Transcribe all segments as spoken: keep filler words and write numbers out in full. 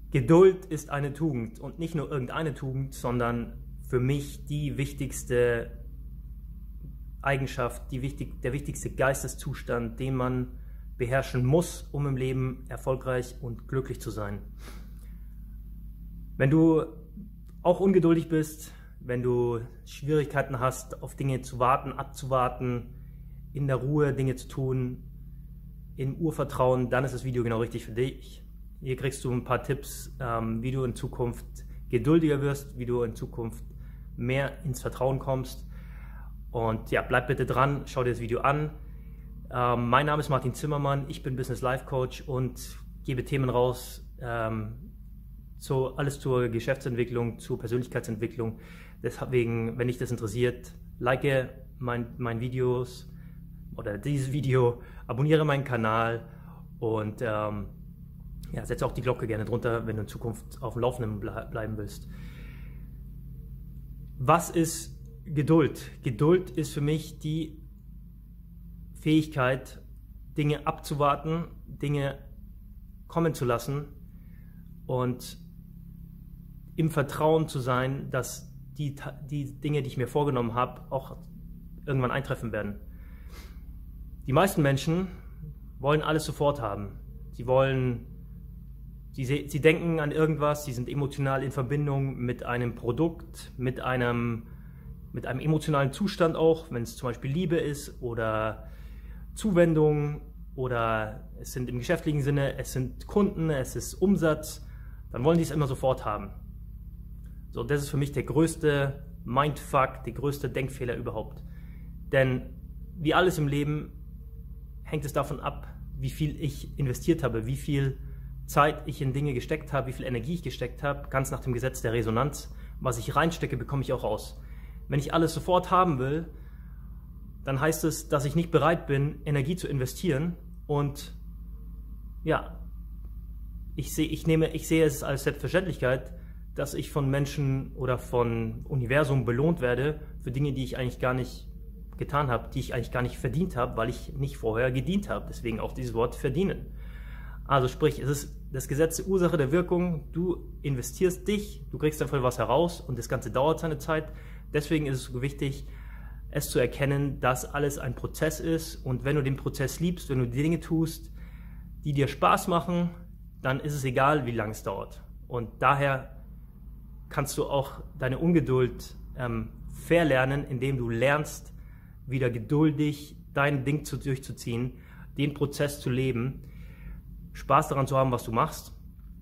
Geduld ist eine Tugend und nicht nur irgendeine Tugend, sondern für mich die wichtigste Eigenschaft, die wichtig, der wichtigste Geisteszustand, den man beherrschen muss, um im Leben erfolgreich und glücklich zu sein. Wenn du auch ungeduldig bist, wenn du Schwierigkeiten hast, auf Dinge zu warten, abzuwarten, in der Ruhe Dinge zu tun, im Urvertrauen, dann ist das Video genau richtig für dich. Hier kriegst du ein paar Tipps, ähm, wie du in Zukunft geduldiger wirst, wie du in Zukunft mehr ins Vertrauen kommst. Und ja, bleib bitte dran, schau dir das Video an. Ähm, mein Name ist Martin Zimmermann, ich bin Business Life Coach und gebe Themen raus, ähm, zu, alles zur Geschäftsentwicklung, zur Persönlichkeitsentwicklung. Deswegen, wenn dich das interessiert, like mein, mein Videos oder dieses Video, abonniere meinen Kanal und ähm, ja, setze auch die Glocke gerne drunter, wenn du in Zukunft auf dem Laufenden bleiben willst. Was ist Geduld? Geduld ist für mich die Fähigkeit, Dinge abzuwarten, Dinge kommen zu lassen und im Vertrauen zu sein, dass die, die Dinge, die ich mir vorgenommen habe, auch irgendwann eintreffen werden. Die meisten Menschen wollen alles sofort haben. Sie wollen, sie, sie denken an irgendwas, sie sind emotional in Verbindung mit einem Produkt, mit einem, mit einem emotionalen Zustand auch, wenn es zum Beispiel Liebe ist oder Zuwendung oder es sind im geschäftlichen Sinne, es sind Kunden, es ist Umsatz, dann wollen die es immer sofort haben. So, das ist für mich der größte Mindfuck, der größte Denkfehler überhaupt. Denn wie alles im Leben hängt es davon ab, wie viel ich investiert habe, wie viel Zeit ich in Dinge gesteckt habe, wie viel Energie ich gesteckt habe, ganz nach dem Gesetz der Resonanz. Was ich reinstecke, bekomme ich auch raus. Wenn ich alles sofort haben will, dann heißt es, dass ich nicht bereit bin, Energie zu investieren und ja, ich sehe, ich nehme, ich sehe es als Selbstverständlichkeit, dass ich von Menschen oder von Universum belohnt werde für Dinge, die ich eigentlich gar nicht getan habe, die ich eigentlich gar nicht verdient habe, weil ich nicht vorher gedient habe. Deswegen auch dieses Wort verdienen. Also sprich, es ist das Gesetz der Ursache der Wirkung. Du investierst dich, du kriegst dafür was heraus und das Ganze dauert seine Zeit. Deswegen ist es so wichtig, es zu erkennen, dass alles ein Prozess ist und wenn du den Prozess liebst, wenn du die Dinge tust, die dir Spaß machen, dann ist es egal, wie lange es dauert. Und daher kannst du auch deine Ungeduld ähm, verlernen, indem du lernst, wieder geduldig dein Ding zu, durchzuziehen, den Prozess zu leben, Spaß daran zu haben, was du machst.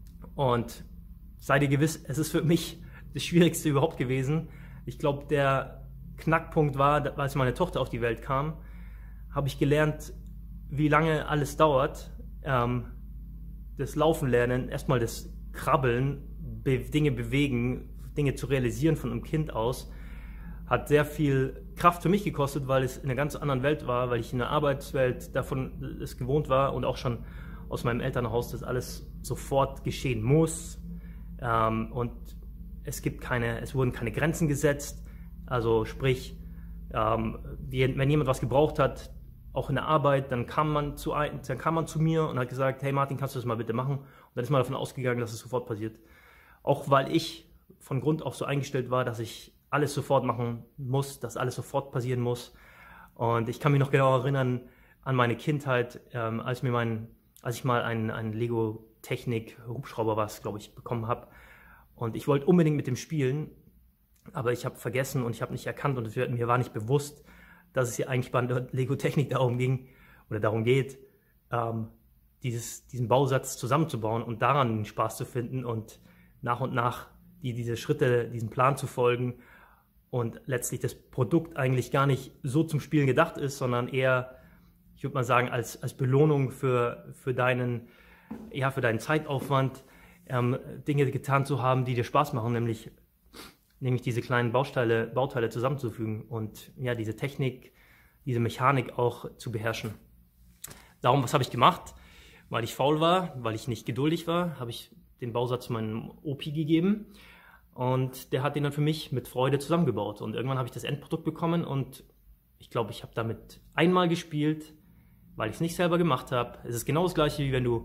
Und sei dir gewiss, es ist für mich das Schwierigste überhaupt gewesen. Ich glaube, der Knackpunkt war, als meine Tochter auf die Welt kam, habe ich gelernt, wie lange alles dauert. Ähm, das Laufen lernen, erstmal das Krabbeln, be Dinge bewegen, Dinge zu realisieren von einem Kind aus, hat sehr viel Kraft für mich gekostet, weil es in einer ganz anderen Welt war, weil ich in der Arbeitswelt davon es gewohnt war und auch schon aus meinem Elternhaus, dass alles sofort geschehen muss. Ähm, und es gibt keine, es wurden keine Grenzen gesetzt. Also sprich, ähm, wenn jemand was gebraucht hat, auch in der Arbeit, dann kam man zu, ein, dann kam man zu mir und hat gesagt, hey Martin, kannst du das mal bitte machen? Und dann ist man davon ausgegangen, dass es sofort passiert. Auch weil ich von Grund auf so eingestellt war, dass ich alles sofort machen muss, dass alles sofort passieren muss. Und ich kann mich noch genau erinnern an meine Kindheit, ähm, als mir mein, als ich mal einen, einen Lego-Technik-Hubschrauber was, glaube ich, bekommen habe. Und ich wollte unbedingt mit dem spielen, aber ich habe vergessen und ich habe nicht erkannt und mir war nicht bewusst, dass es hier eigentlich bei der Lego-Technik darum ging oder darum geht, ähm, dieses, diesen Bausatz zusammenzubauen und daran den Spaß zu finden und nach und nach die, diese Schritte, diesen Plan zu folgen und letztlich das Produkt eigentlich gar nicht so zum Spielen gedacht ist, sondern eher, ich würde mal sagen, als, als Belohnung für, für, deinen, ja, für deinen Zeitaufwand, ähm, Dinge getan zu haben, die dir Spaß machen, nämlich, nämlich diese kleinen Bausteine, Bauteile zusammenzufügen und ja, diese Technik, diese Mechanik auch zu beherrschen. Darum, was habe ich gemacht? Weil ich faul war, weil ich nicht geduldig war, habe ich den Bausatz meinem Opi gegeben und der hat den dann für mich mit Freude zusammengebaut. Und irgendwann habe ich das Endprodukt bekommen und ich glaube, ich habe damit einmal gespielt, weil ich es nicht selber gemacht habe. Es ist genau das gleiche, wie wenn du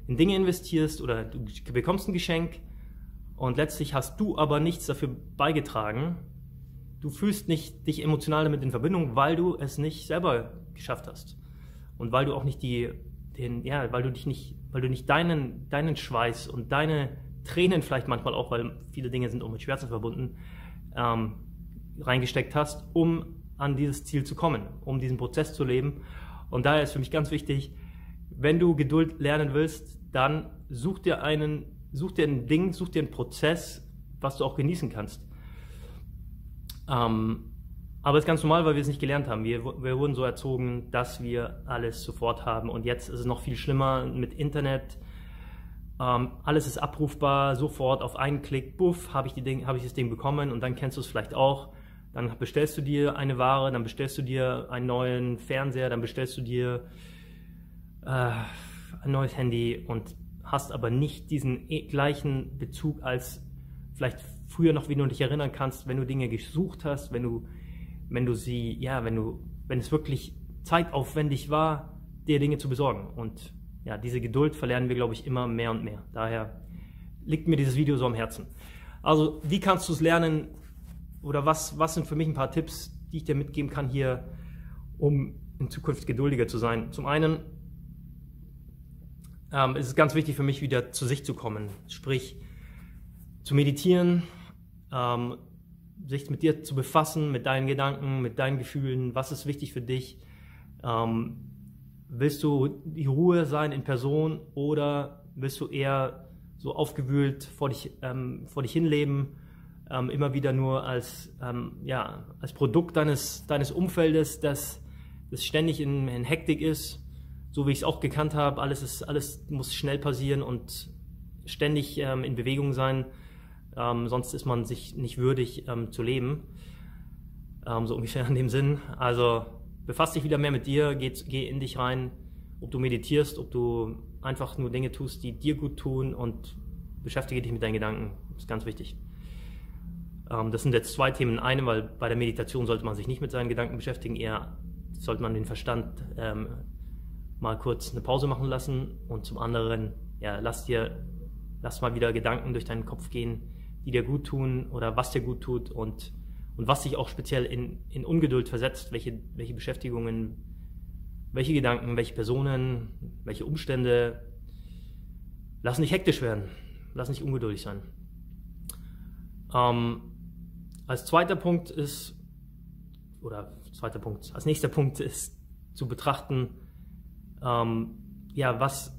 in Dinge investierst oder du bekommst ein Geschenk und letztlich hast du aber nichts dafür beigetragen. Du fühlst nicht dich emotional damit in Verbindung, weil du es nicht selber geschafft hast. Und weil du auch nicht die, den, ja, weil du dich nicht, weil du nicht deinen, deinen Schweiß und deine Tränen vielleicht manchmal auch, weil viele Dinge sind auch mit Schmerzen verbunden, ähm, reingesteckt hast, um an dieses Ziel zu kommen, um diesen Prozess zu leben. Und daher ist für mich ganz wichtig, wenn du Geduld lernen willst, dann such dir einen, such dir ein Ding, such dir einen Prozess, was du auch genießen kannst. Ähm, aber das ist ganz normal, weil wir es nicht gelernt haben. Wir, wir wurden so erzogen, dass wir alles sofort haben. Und jetzt ist es noch viel schlimmer mit Internet. Ähm, alles ist abrufbar, sofort auf einen Klick, buff, habe ich, die Ding, hab ich das Ding bekommen und dann kennst du es vielleicht auch. Dann bestellst du dir eine Ware, dann bestellst du dir einen neuen Fernseher, dann bestellst du dir äh, ein neues Handy und hast aber nicht diesen gleichen Bezug als vielleicht früher noch, wie du dich erinnern kannst, wenn du Dinge gesucht hast, wenn du, wenn du sie, ja, wenn du, wenn es wirklich zeitaufwendig war, dir Dinge zu besorgen. Und ja, diese Geduld verlernen wir, glaube ich, immer mehr und mehr. Daher liegt mir dieses Video so am Herzen. Also, wie kannst du es lernen? Oder was, was sind für mich ein paar Tipps, die ich dir mitgeben kann hier, um in Zukunft geduldiger zu sein? Zum einen ähm, ist es ganz wichtig für mich, wieder zu sich zu kommen. Sprich, zu meditieren, ähm, sich mit dir zu befassen, mit deinen Gedanken, mit deinen Gefühlen. Was ist wichtig für dich? Ähm, willst du die Ruhe sein in Person oder willst du eher so aufgewühlt vor dich, ähm, vor dich hinleben? Ähm, immer wieder nur als, ähm, ja, als Produkt deines, deines Umfeldes, das, das ständig in, in Hektik ist, so wie ich es auch gekannt habe. Alles, ist, alles muss schnell passieren und ständig ähm, in Bewegung sein, ähm, sonst ist man sich nicht würdig ähm, zu leben, ähm, so ungefähr in dem Sinn. Also befass dich wieder mehr mit dir, geh, geh in dich rein, ob du meditierst, ob du einfach nur Dinge tust, die dir gut tun und beschäftige dich mit deinen Gedanken, das ist ganz wichtig. Das sind jetzt zwei Themen in einem, weil bei der Meditation sollte man sich nicht mit seinen Gedanken beschäftigen, eher sollte man den Verstand ähm, mal kurz eine Pause machen lassen und zum anderen, ja, lass dir, lass mal wieder Gedanken durch deinen Kopf gehen, die dir gut tun oder was dir gut tut und, und was dich auch speziell in, in Ungeduld versetzt, welche, welche Beschäftigungen, welche Gedanken, welche Personen, welche Umstände. Lass nicht hektisch werden, lass nicht ungeduldig sein. Ähm, Als zweiter Punkt ist, oder zweiter Punkt, als nächster Punkt ist zu betrachten, ähm, ja, was,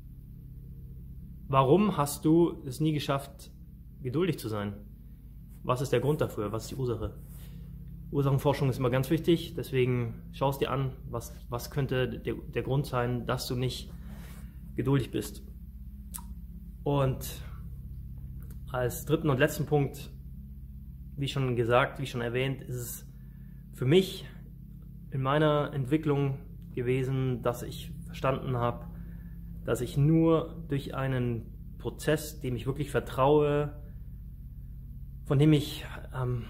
warum hast du es nie geschafft, geduldig zu sein? Was ist der Grund dafür? Was ist die Ursache? Ursachenforschung ist immer ganz wichtig, deswegen schau es dir an, was, was könnte der, der Grund sein, dass du nicht geduldig bist. Und als dritten und letzten Punkt, wie schon gesagt, wie schon erwähnt, ist es für mich in meiner Entwicklung gewesen, dass ich verstanden habe, dass ich nur durch einen Prozess, dem ich wirklich vertraue, von dem ich ähm,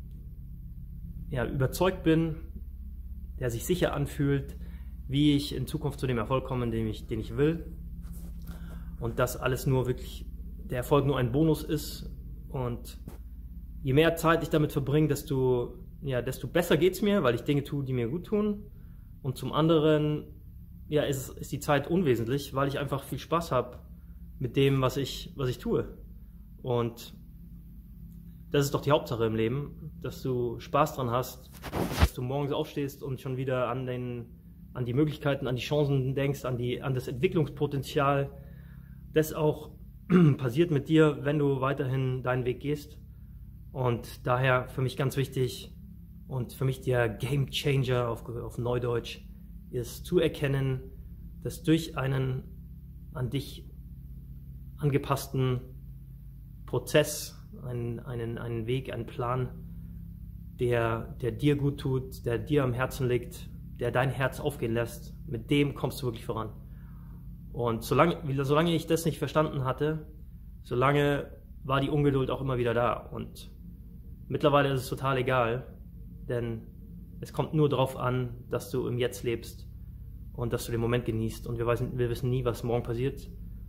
ja, überzeugt bin, der sich sicher anfühlt, wie ich in Zukunft zu dem Erfolg komme, den ich, den ich will. Und dass alles nur wirklich, der Erfolg nur ein Bonus ist und je mehr Zeit ich damit verbringe, desto, ja, desto besser geht es mir, weil ich Dinge tue, die mir gut tun. Und zum anderen ja, ist, ist die Zeit unwesentlich, weil ich einfach viel Spaß habe mit dem, was ich, was ich tue. Und das ist doch die Hauptsache im Leben, dass du Spaß dran hast, dass du morgens aufstehst und schon wieder an, den, an die Möglichkeiten, an die Chancen denkst, an, die, an das Entwicklungspotenzial. Das auch passiert mit dir, wenn du weiterhin deinen Weg gehst. Und daher für mich ganz wichtig und für mich der Game Changer auf, auf Neudeutsch ist zu erkennen, dass durch einen an dich angepassten Prozess, einen, einen, einen Weg, einen Plan, der, der dir gut tut, der dir am Herzen liegt, der dein Herz aufgehen lässt, mit dem kommst du wirklich voran. Und solange, solange ich das nicht verstanden hatte, solange war die Ungeduld auch immer wieder da. Und mittlerweile ist es total egal, denn es kommt nur darauf an, dass du im Jetzt lebst und dass du den Moment genießt. Und wir, wissen, wir wissen nie, was morgen passiert.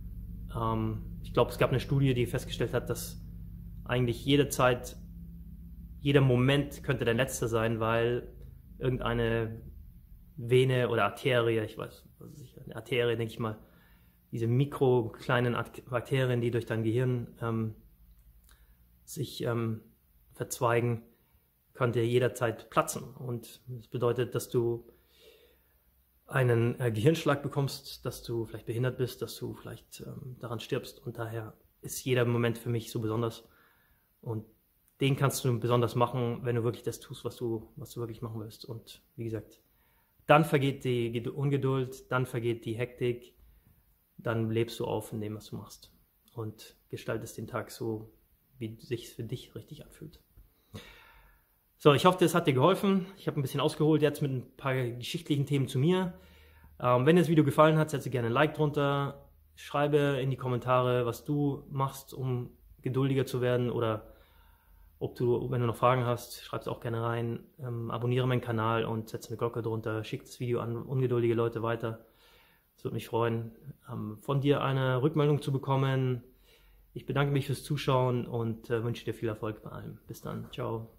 Ähm, ich glaube, es gab eine Studie, die festgestellt hat, dass eigentlich jede Zeit, jeder Moment könnte der letzte sein, weil irgendeine Vene oder Arterie, ich weiß, was ist ich, eine Arterie, denke ich mal, diese mikro kleinen Bakterien, die durch dein Gehirn ähm, sich ähm, verzweigen, könnte jederzeit platzen. Und das bedeutet, dass du einen äh, Gehirnschlag bekommst, dass du vielleicht behindert bist, dass du vielleicht ähm, daran stirbst. Und daher ist jeder Moment für mich so besonders. Und den kannst du besonders machen, wenn du wirklich das tust, was du, was du wirklich machen willst. Und wie gesagt, dann vergeht die Ungeduld, dann vergeht die Hektik, dann lebst du auf in dem, was du machst. Und gestaltest den Tag so, wie es sich für dich richtig anfühlt. So, ich hoffe, das hat dir geholfen. Ich habe ein bisschen ausgeholt jetzt mit ein paar geschichtlichen Themen zu mir. Ähm, wenn dir das Video gefallen hat, setze gerne ein Like drunter. Schreibe in die Kommentare, was du machst, um geduldiger zu werden, oder ob du, wenn du noch Fragen hast, schreib es auch gerne rein. Ähm, abonniere meinen Kanal und setze eine Glocke drunter. Schick das Video an ungeduldige Leute weiter. Es würde mich freuen, ähm, von dir eine Rückmeldung zu bekommen. Ich bedanke mich fürs Zuschauen und äh, wünsche dir viel Erfolg bei allem. Bis dann. Ciao.